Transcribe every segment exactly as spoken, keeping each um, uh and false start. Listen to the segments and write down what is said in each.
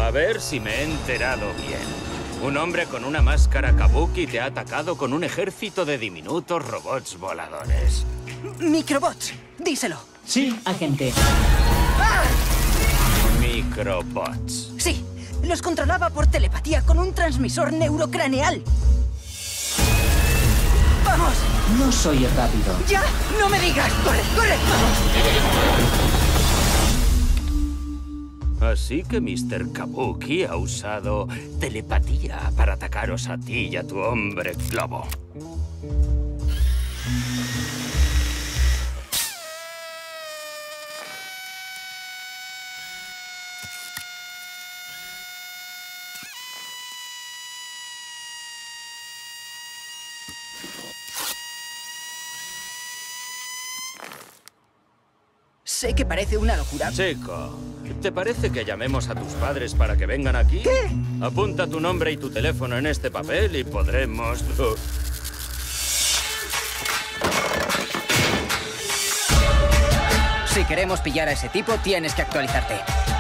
A ver si me he enterado bien. Un hombre con una máscara kabuki te ha atacado con un ejército de diminutos robots voladores. Microbots, díselo. Sí, agente. ¡Ah! Microbots. Sí, los controlaba por telepatía con un transmisor neurocraneal. ¡Vamos! No soy rápido. ¡Ya! ¡No me digas! ¡Corre, corre! ¡Vamos! Así que mister Kabuki ha usado telepatía para atacaros a ti y a tu hombre globo. Sé que parece una locura. Chico, ¿te parece que llamemos a tus padres para que vengan aquí? ¿Qué? Apunta tu nombre y tu teléfono en este papel y podremos... Si queremos pillar a ese tipo, tienes que actualizarte.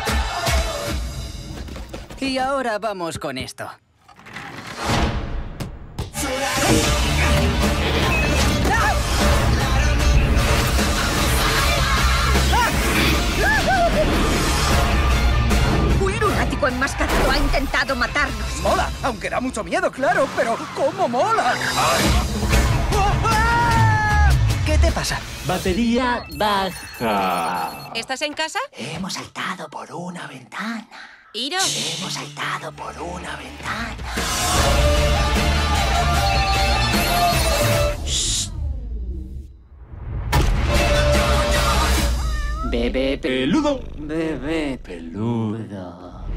Y ahora vamos con esto. Un lunático enmascarado ha intentado matarnos. Mola, aunque da mucho miedo, claro, pero ¿cómo mola? ¿Qué te pasa? Batería baja. ¿Estás en casa? Hemos saltado por una ventana. Iro. Hemos saltado por una ventana. Shh. Bebé peludo. Bebé peludo.